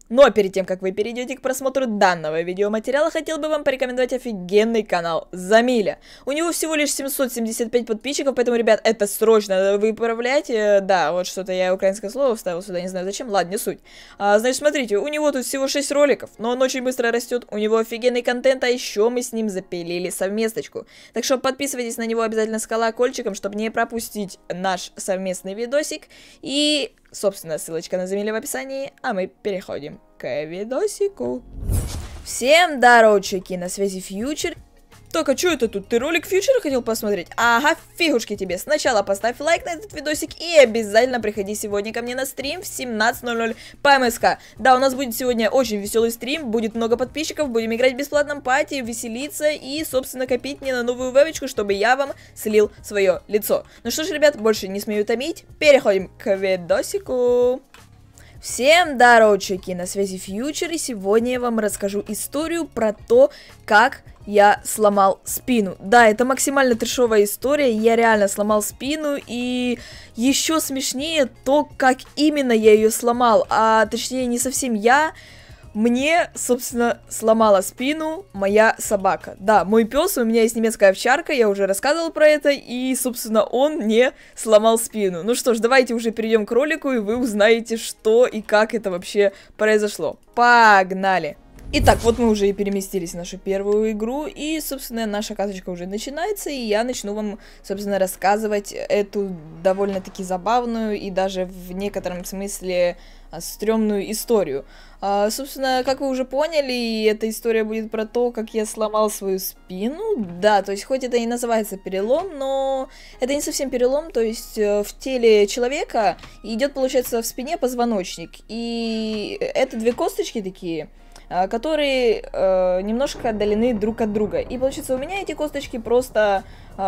Но перед тем, как вы перейдете к просмотру данного видеоматериала, хотел бы вам порекомендовать офигенный канал Замиля. У него всего лишь 775 подписчиков, поэтому, ребят, это срочно выправляйте. Да, вот что-то я украинское слово вставил сюда, не знаю зачем, ладно, не суть. Значит, смотрите, у него тут всего 6 роликов, но он очень быстро растет, у него офигенный контент, а еще мы с ним запилили совместочку. Так что подписывайтесь на него обязательно с колокольчиком, чтобы не пропустить наш совместный видосик. И... собственно, ссылочка на Замиля в описании, а мы переходим к видосику. Всем здорово, чуваки, на связи Фьючер. Так, а что это тут? Ты ролик Фьючера хотел посмотреть? Ага, фигушки тебе. Сначала поставь лайк на этот видосик и обязательно приходи сегодня ко мне на стрим в 17:00 по МСК. Да, у нас будет сегодня очень веселый стрим, будет много подписчиков, будем играть в бесплатном пати, веселиться и, собственно, копить мне на новую вебочку, чтобы я вам слил свое лицо. Ну что ж, ребят, больше не смею томить, переходим к видосику. Всем здорово, чуваки, на связи Фьючер, и сегодня я вам расскажу историю про то, как я сломал спину. Да, это максимально трешовая история, я реально сломал спину, и еще смешнее то, как именно я ее сломал, а точнее не совсем я. Мне, собственно, сломала спину моя собака. Да, мой пес, у меня есть немецкая овчарка, я уже рассказывала про это, и, собственно, он мне сломал спину. Ну что ж, давайте уже перейдем к ролику, и вы узнаете, что и как это вообще произошло. Погнали! Итак, вот мы уже и переместились в нашу первую игру, и, собственно, наша каточка уже начинается, и я начну вам, собственно, рассказывать эту довольно-таки забавную и даже в некотором смысле стрёмную историю. Собственно, как вы уже поняли, эта история будет про то, как я сломал свою спину. Да, то есть хоть это и называется перелом, но это не совсем перелом, то есть в теле человека идет, получается, в спине позвоночник, и это две косточки такие, которые немножко отдалены друг от друга. И получается, у меня эти косточки просто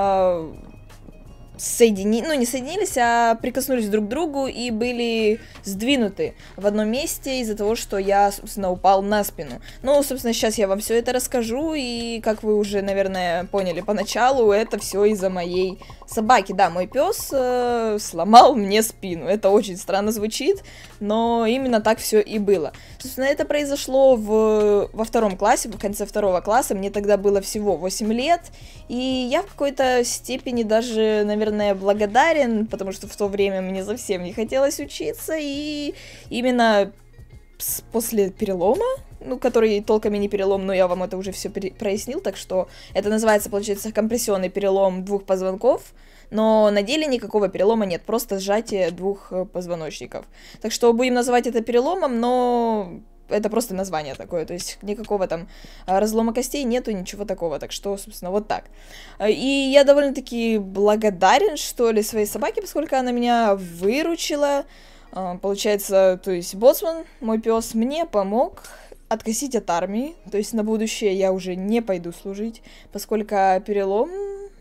не соединились, а прикоснулись друг к другу и были сдвинуты в одном месте из-за того, что я, собственно, упал на спину. Ну, собственно, сейчас я вам все это расскажу, и, как вы уже, наверное, поняли поначалу, это все из-за моей собаки. Да, мой пес сломал мне спину. Это очень странно звучит, но именно так все и было. Собственно, это произошло во втором классе, в конце второго класса. Мне тогда было всего 8 лет, и я в какой-то степени даже, наверное, благодарен, потому что в то время мне совсем не хотелось учиться, и именно после перелома, ну, который толком и не перелом, но я вам это уже все прояснил, так что это называется, получается, компрессионный перелом двух позвонков, но на деле никакого перелома нет, просто сжатие двух позвоночников. Так что будем называть это переломом, но это просто название такое, то есть никакого там разлома костей нету, ничего такого, так что, собственно, вот так. И я довольно-таки благодарен, что ли, своей собаке, поскольку она меня выручила. Получается, то есть боцман, мой пес, мне помог откосить от армии, то есть на будущее я уже не пойду служить, поскольку перелом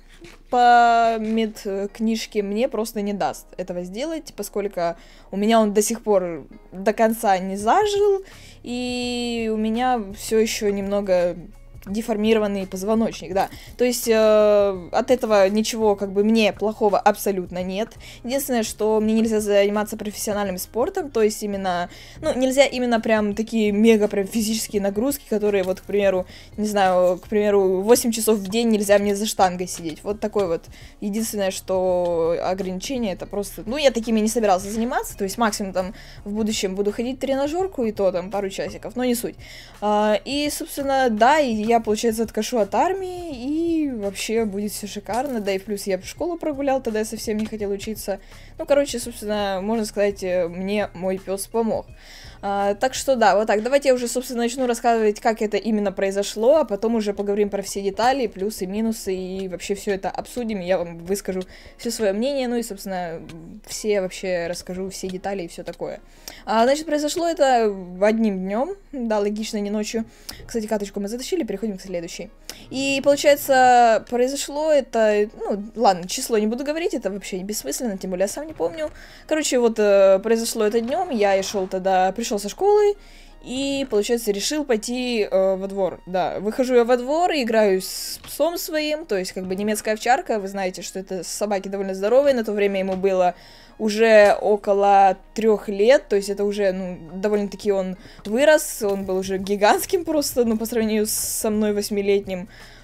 по медкнижке мне просто не даст этого сделать, поскольку у меня он до сих пор до конца не зажил, и у меня все еще немного деформированный позвоночник, да. То есть от этого ничего, как бы, мне плохого абсолютно нет. Единственное, что мне нельзя заниматься профессиональным спортом, то есть именно, ну, нельзя именно прям такие мега прям физические нагрузки, которые, вот, к примеру, не знаю, к примеру, 8 часов в день нельзя мне за штангой сидеть. Вот такое вот. Единственное, что ограничение, это просто, ну, я такими не собирался заниматься, то есть максимум там в будущем буду ходить в тренажерку, и то там пару часиков, но не суть. И, собственно, да, и я, получается, откашу от армии, и вообще будет все шикарно, да, и плюс я в школу прогулял, тогда я совсем не хотел учиться. Ну, короче, собственно, можно сказать, мне мой пес помог. Так что да, вот так, давайте я уже, собственно, начну рассказывать, как это именно произошло, а потом уже поговорим про все детали, плюсы, минусы, и вообще все это обсудим, и я вам выскажу все свое мнение, ну и, собственно, все вообще расскажу все детали и все такое. Значит, произошло это одним днем, да, логично, не ночью. Кстати, каточку мы затащили, переходим к следующей. И, получается, произошло это, ну, ладно, число не буду говорить, это вообще бессмысленно, тем более я сам не помню. Короче, вот произошло это днем, я шел тогда, пришел со школы, и, получается, решил пойти во двор. Да, выхожу я во двор, играю с псом своим, то есть, как бы, немецкая овчарка, вы знаете, что это собаки довольно здоровые, на то время ему было уже около 3 лет, то есть это уже, ну, довольно-таки он вырос, он был уже гигантским просто, ну, по сравнению со мной 8-летним.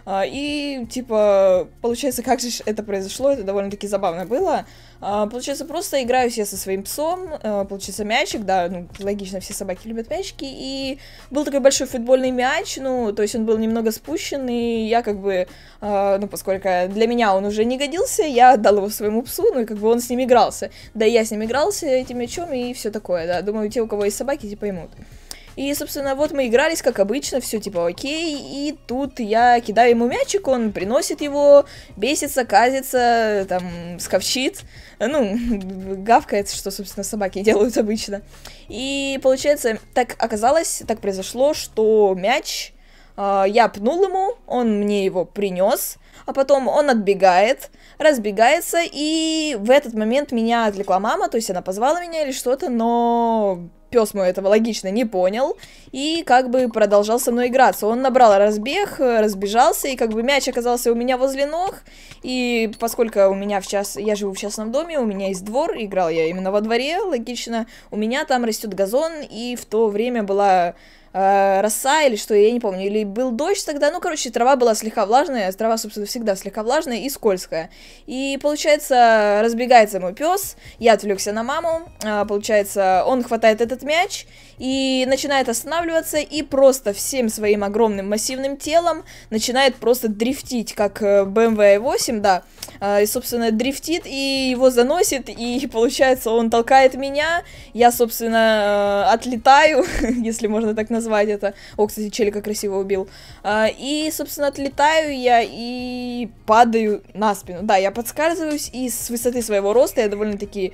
И, типа, получается, как же это произошло, это довольно-таки забавно было. Получается, просто играюсь я со своим псом, получается, мячик, да, ну, логично, все собаки любят мячики, и был такой большой футбольный мяч, ну, то есть он был немного спущен, и я как бы, ну, поскольку для меня он уже не годился, я отдал его своему псу, ну, и как бы он с ним игрался. Да, и я с ним игрался этим мячом, и все такое, да, думаю, те, у кого есть собаки, типа, поймут. И, собственно, вот мы игрались, как обычно, все типа окей, и тут я кидаю ему мячик, он приносит его, бесится, казится, там, скавчит, ну, гавкает, что, собственно, собаки делают обычно. И, получается, так оказалось, так произошло, что мяч, я пнул ему, он мне его принес, а потом он отбегает, разбегается, и в этот момент меня отвлекла мама, то есть она позвала меня или что-то, но пес мой этого логично не понял, и как бы продолжал со мной играться. Он набрал разбег, разбежался, и как бы мяч оказался у меня возле ног, и поскольку у меня я живу в частном доме, у меня есть двор, играл я именно во дворе, логично, у меня там растет газон, и в то время была роса или что, я не помню, или был дождь тогда, ну, короче, трава была слегка влажная, трава, собственно, всегда слегка влажная и скользкая, и, получается, разбегается мой пес, я отвлекся на маму, получается, он хватает этот мяч и начинает останавливаться, и просто всем своим огромным массивным телом начинает просто дрифтить, как BMW i8, да, и, собственно, дрифтит, и его заносит, и, получается, он толкает меня, я, собственно, отлетаю, если можно так назвать это. О, кстати, челика красиво убил. И, собственно, отлетаю я и падаю на спину. Да, я подскальзываюсь, и с высоты своего роста, я довольно-таки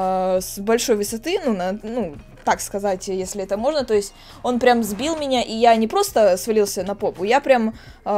с большой высоты, ну, так сказать, если это можно, то есть он прям сбил меня, и я не просто свалился на попу, я прям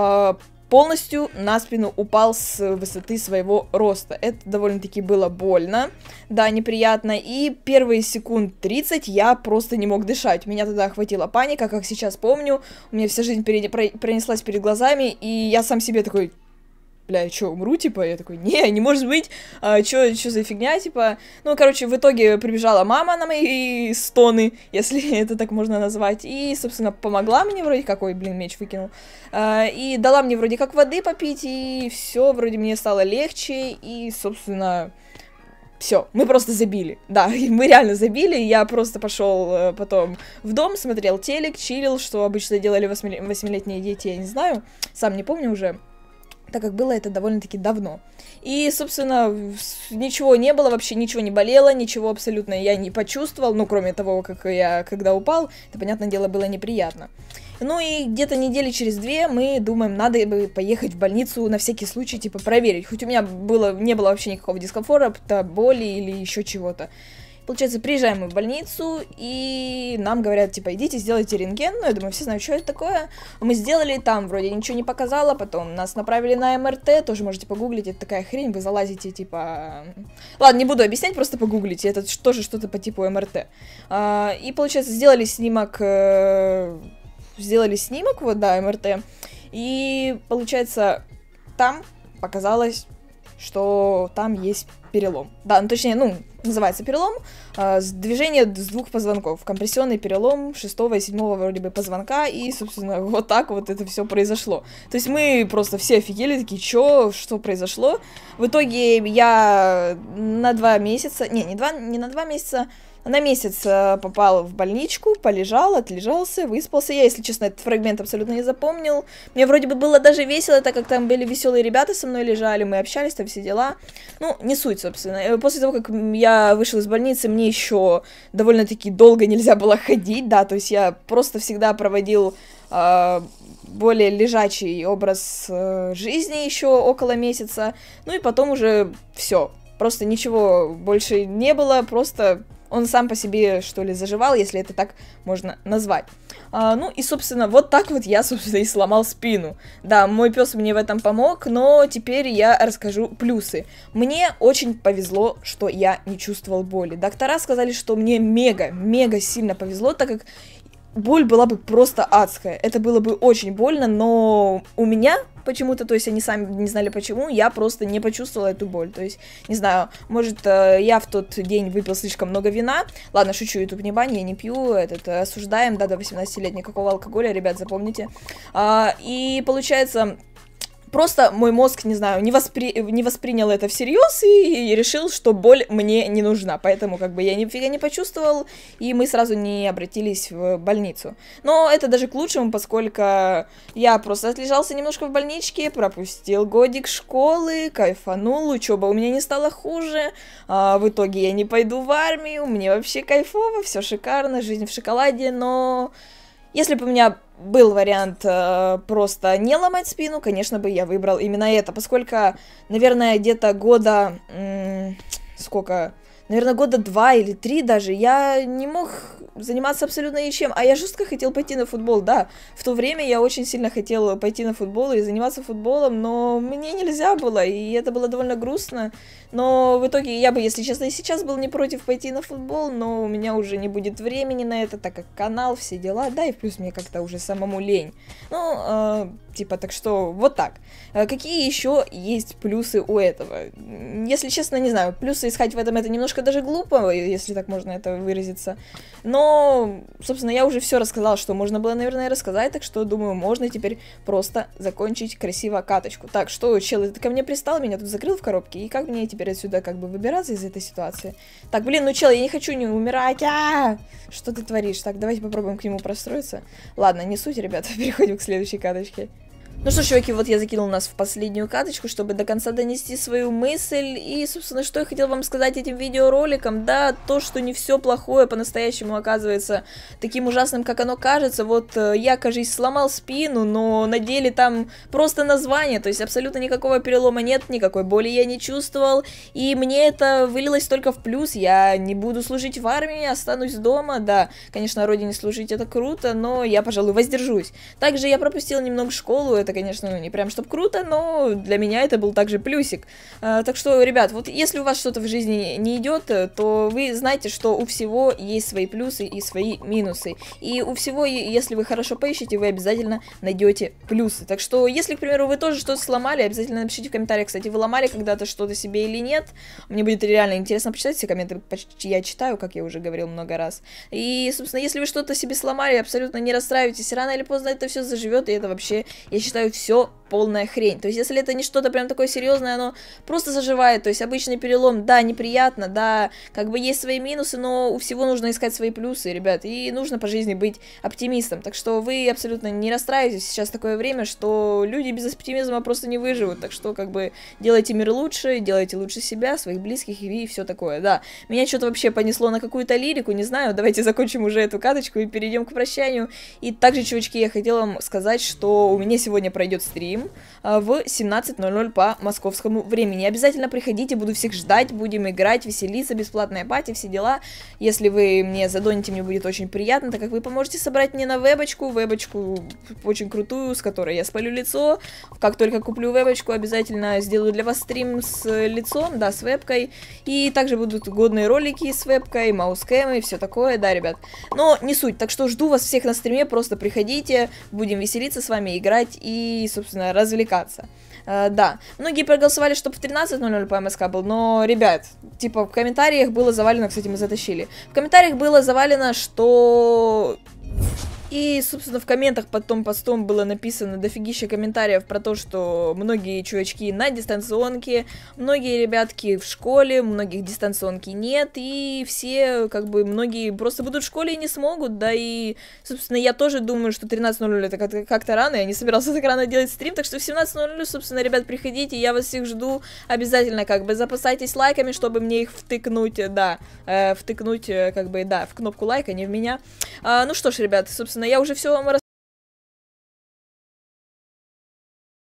полностью на спину упал с высоты своего роста. Это довольно-таки было больно, да, неприятно, и первые секунд 30 я просто не мог дышать. Меня тогда охватила паника, как сейчас помню, у меня вся жизнь пронеслась перед глазами, и я сам себе такой: бля, я чё, умру, типа? Я такой: не может быть, чё за фигня, типа? Ну, короче, в итоге прибежала мама на мои стоны, если это так можно назвать, и, собственно, помогла мне вроде как, ой, блин, меч выкинул, и дала мне вроде как воды попить, и все, вроде мне стало легче, и, собственно, все, мы просто забили, да, мы реально забили, я просто пошел потом в дом, смотрел телек, чилил, что обычно делали 8-летние дети, я не знаю, сам не помню уже, так как было это довольно-таки давно. И, собственно, ничего не было, вообще ничего не болело, ничего абсолютно я не почувствовал, ну, кроме того, как я когда упал, это, понятное дело, было неприятно. Ну и где-то недели через 2 мы думаем, надо бы поехать в больницу на всякий случай, типа, проверить. Хоть у меня не было вообще никакого дискомфорта, боли или еще чего-то. Получается, приезжаем мы в больницу, и нам говорят, типа, идите, сделайте рентген. Ну, я думаю, все знают, что это такое. Мы сделали, там вроде ничего не показало, потом нас направили на МРТ, тоже можете погуглить, это такая хрень, вы залазите, типа... Ладно, не буду объяснять, просто погуглите, это тоже что-то по типу МРТ. И, получается, сделали снимок, вот, да, МРТ, и, получается, там показалось, что там есть перелом. Да, ну точнее, ну, называется перелом, движение с 2 позвонков, компрессионный перелом 6 и 7 вроде бы позвонка, и, собственно, вот так вот это все произошло. То есть мы просто все офигели, такие, что произошло? В итоге я на 2 месяца, не на 2 месяца, на месяц попал в больничку, полежал, отлежался, выспался. Я, если честно, этот фрагмент абсолютно не запомнил. Мне вроде бы было даже весело, так как там были веселые ребята со мной лежали, мы общались, там все дела. Ну, не суть, собственно. После того, как я вышел из больницы, мне еще довольно-таки долго нельзя было ходить, да, то есть я просто всегда проводил более лежачий образ жизни еще около месяца. Ну и потом уже все. Просто ничего больше не было, просто... Он сам по себе, что ли, заживал, если это так можно назвать. Ну и, собственно, вот так вот я, собственно, и сломал спину. Да, мой пес мне в этом помог, но теперь я расскажу плюсы. Мне очень повезло, что я не чувствовал боли. Доктора сказали, что мне мега сильно повезло, так как боль была бы просто адская. Это было бы очень больно, но у меня почему-то, то есть они сами не знали почему, я просто не почувствовала эту боль. То есть, не знаю, может, я в тот день выпил слишком много вина. Ладно, шучу, YouTube не бань, я не пью, осуждаем, да, до 18 лет никакого алкоголя, ребят, запомните. И получается... Просто мой мозг, не знаю, не воспринял это всерьез и решил, что боль мне не нужна. Поэтому как бы я нифига не почувствовал, и мы сразу не обратились в больницу. Но это даже к лучшему, поскольку я просто отлежался немножко в больничке, пропустил годик школы, кайфанул, учеба у меня не стала хуже. В итоге я не пойду в армию, мне вообще кайфово, все шикарно, жизнь в шоколаде, но... Если бы у меня был вариант просто не ломать спину, конечно бы я выбрал именно это, поскольку, наверное, где-то года... сколько... Наверное, года 2 или 3 даже, я не мог заниматься абсолютно ничем, а я жестко хотел пойти на футбол, да. В то время я очень сильно хотел пойти на футбол и заниматься футболом, но мне нельзя было, и это было довольно грустно. Но в итоге я бы, если честно, и сейчас был не против пойти на футбол, но у меня уже не будет времени на это, так как канал, все дела, да, и плюс мне как-то уже самому лень. Ну, типа, так что вот так. Какие еще есть плюсы у этого? Если честно, не знаю, плюсы искать в этом это немножко даже глупо, если так можно это выразиться. Но, собственно, я уже все рассказала, что можно было, наверное, рассказать, так что, думаю, можно теперь просто закончить красиво каточку. Так, что, чел, ты ко мне пристал, меня тут закрыл в коробке, и как мне теперь отсюда как бы выбираться из этой ситуации? Так, блин, ну, чел, я не хочу не умирать, Что ты творишь? Так, давайте попробуем к нему простроиться. Ладно, не суть, ребята, переходим к следующей каточке. Ну что, чуваки, вот я закинул нас в последнюю каточку, чтобы до конца донести свою мысль. И, собственно, что я хотел вам сказать этим видеороликом. Да, то, что не все плохое по-настоящему оказывается таким ужасным, как оно кажется. Вот я, кажется, сломал спину, но на деле там просто название. То есть абсолютно никакого перелома нет, никакой боли я не чувствовал. И мне это вылилось только в плюс. Я не буду служить в армии, останусь дома. Да, конечно, родине служить это круто, но я, пожалуй, воздержусь. Также я пропустил немного школу. Это, конечно, ну, не прям чтоб круто, но для меня это был также плюсик. Так что, ребят, вот если у вас что-то в жизни не идет, то вы знаете, что у всего есть свои плюсы и свои минусы. И у всего, если вы хорошо поищете, вы обязательно найдете плюсы. Так что, если, к примеру, вы тоже что-то сломали, обязательно напишите в комментариях, кстати, вы ломали когда-то что-то себе или нет. Мне будет реально интересно почитать, все комменты почти я читаю, как я уже говорил много раз. И, собственно, если вы что-то себе сломали, абсолютно не расстраивайтесь, рано или поздно это все заживет, и это вообще, я считаю, все полная хрень. То есть, если это не что-то прям такое серьезное, оно просто заживает. То есть, обычный перелом, да, неприятно, да, как бы есть свои минусы, но у всего нужно искать свои плюсы, ребят. И нужно по жизни быть оптимистом. Так что вы абсолютно не расстраивайтесь. Сейчас такое время, что люди без оптимизма просто не выживут. Так что, как бы, делайте мир лучше, делайте лучше себя, своих близких и все такое, да. Меня что-то вообще понесло на какую-то лирику, не знаю. Давайте закончим уже эту каточку и перейдем к прощанию. И также, чувачки, я хотела вам сказать, что у меня сегодня пройдет стрим в 17:00 по московскому времени. Обязательно приходите, буду всех ждать, будем играть, веселиться, бесплатная пати, все дела. Если вы мне задоните, мне будет очень приятно, так как вы поможете собрать мне на вебочку очень крутую, с которой я спалю лицо. Как только куплю вебочку, обязательно сделаю для вас стрим с лицом, да, с вебкой. И также будут годные ролики с вебкой, маускэм и все такое, да, ребят. Но не суть, так что жду вас всех на стриме, просто приходите, будем веселиться с вами, играть и, собственно, развлекаться. Да, многие проголосовали, чтобы в 13:00 по МСК был, но, ребят, типа в комментариях было завалено, кстати, мы затащили. В комментариях было завалено, что... И, собственно, в комментах под том постом было написано дофигища комментариев про то, что многие чувачки на дистанционке, многие ребятки в школе, многих дистанционки нет, и все, как бы, многие просто будут в школе и не смогут, да, и, собственно, я тоже думаю, что 13:00 это как-то рано, я не собирался так рано делать стрим, так что в 17:00, собственно, ребят, приходите, я вас всех жду, обязательно, как бы, запасайтесь лайками, чтобы мне их втыкнуть, да, как бы, да, в кнопку лайка, не в меня. Ну что ж, ребят, собственно, я уже все вам